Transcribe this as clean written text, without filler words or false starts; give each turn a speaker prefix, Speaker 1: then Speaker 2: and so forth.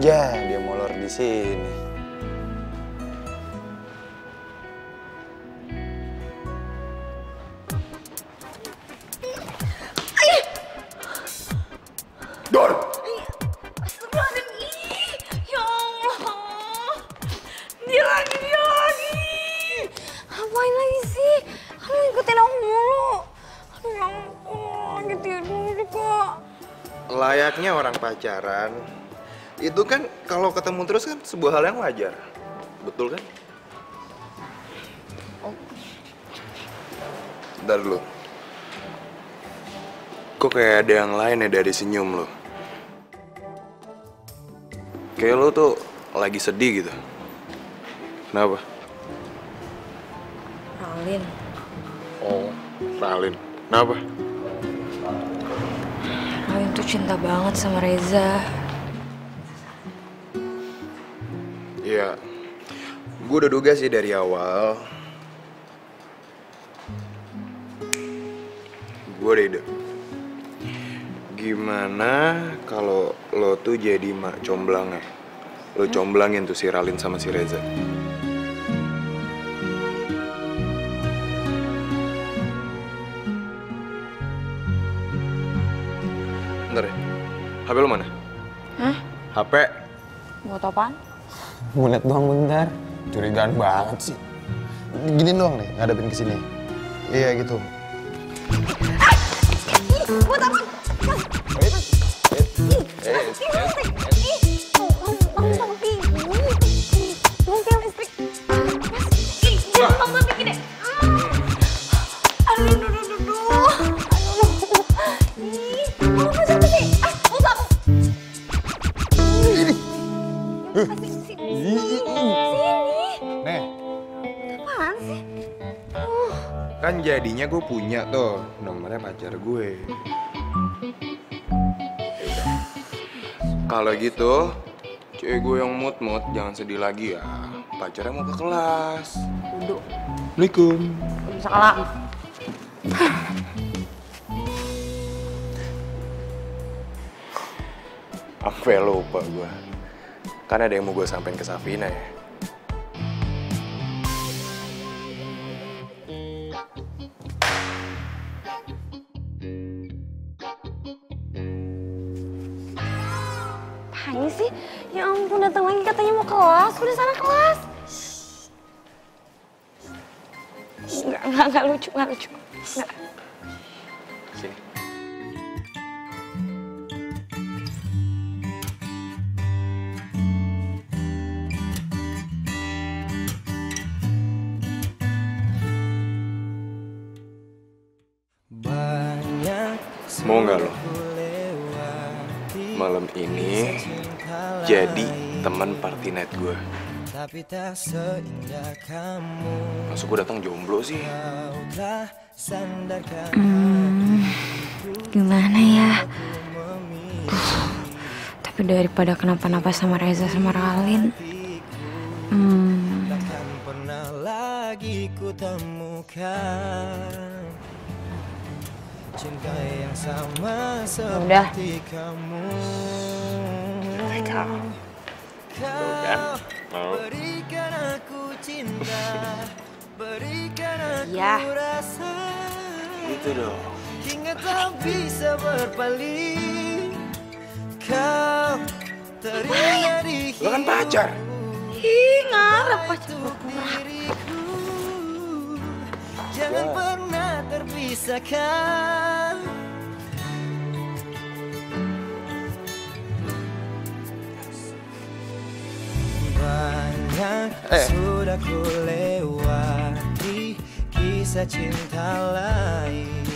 Speaker 1: Ya, dia molor di sini. Dor!
Speaker 2: Astagfirullahaladzim, ya Allah. Dia lagi. Ngapain lagi sih? Kamu ikutin aku mulu. Aduh ya ampun, gitu ya dulu juga.
Speaker 1: Layaknya orang pacaran, itu kan kalau ketemu terus kan sebuah hal yang wajar. Betul kan?
Speaker 2: Oh.
Speaker 1: Bentar dulu. Kok kayak ada yang lain ya dari senyum lo? Kayak lo tuh lagi sedih gitu. Kenapa?
Speaker 2: Ralin.
Speaker 1: Oh, Ralin. Kenapa?
Speaker 2: Ralin tuh cinta banget sama Reza.
Speaker 1: Iya, gue udah duga sih dari awal. Gue udah ide. Gimana kalau lo tuh jadi mak comblangan? Lo comblangin tuh si Ralin sama si Reza. Bentar ya, HP lo mana?
Speaker 2: Hah?
Speaker 1: HP?
Speaker 2: Buat apaan?
Speaker 3: Mau liat doang bentar. Curigaan banget sih. Gini doang nih, ngadepin ke sini. Iya gitu.
Speaker 2: Buat apa?
Speaker 3: Nih.
Speaker 2: Apaan sih?
Speaker 1: Kan jadinya gue punya tuh nomornya pacar gue. Kalau gitu, cewek gue yang mood jangan sedih lagi ya. Pacarnya mau ke kelas.
Speaker 2: Duduk.
Speaker 1: Assalamualaikum.
Speaker 2: Bisa kalah.
Speaker 1: Sampai lupa gue. Kan ada yang mau gue sampein ke Safina ya.
Speaker 2: Apaan sih? Ya ampun, datang lagi katanya mau kelas. Udah sana kelas. Enggak lucu. Enggak.
Speaker 1: Sini. Mau nggak lo? Malam ini jadi teman party night gue. Masuk gue datang jomblo sih.
Speaker 2: Gimana ya? Tapi daripada kenapa-napa sama Reza sama Ralin.
Speaker 4: Takkan pernah lagi ku temukan cinta yang sama seperti kamu. Kau berikan aku cinta, berikan aku rasa.
Speaker 1: Gitu dong.
Speaker 4: Hingga tak bisa berpaling. Kau teringat di
Speaker 1: Lo kan pacar.
Speaker 2: Ih, ngarep pacar.
Speaker 4: Jangan pernah terpisahkan. Banyak sudah ku lewati kisah cinta lain.